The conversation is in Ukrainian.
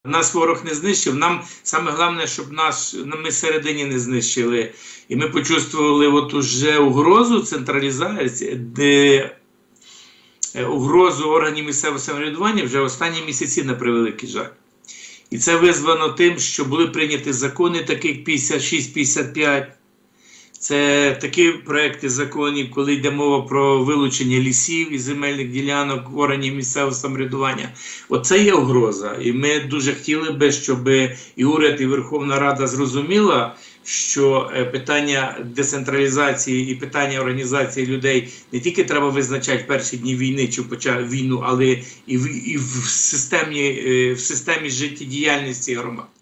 Нас ворог не знищив, нам саме головне, щоб ми всередині не знищили. І ми почувствували от уже угрозу централізації, угрозу органів місцевого самоврядування вже останні місяці, на превеликий жаль. І це визвано тим, що були прийняті закони, таких 56-55. Це такі проекти законів, коли йде мова про вилучення лісів і земельних ділянок в органів місцевого самоврядування. Оце є угроза. І ми дуже хотіли би, щоб і уряд, і Верховна Рада зрозуміла, що питання децентралізації і питання організації людей не тільки треба визначати в перші дні війни чи почати війну, але і в системі життєдіяльності громад.